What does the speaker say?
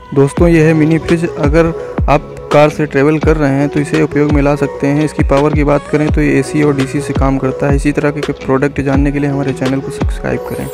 दोस्तों ये है मिनी फ्रिज। अगर आप कार से ट्रैवल कर रहे हैं तो इसे उपयोग में ला सकते हैं। इसकी पावर की बात करें तो ये AC और DC से काम करता है। इसी तरह के प्रोडक्ट जानने के लिए हमारे चैनल को सब्सक्राइब करें।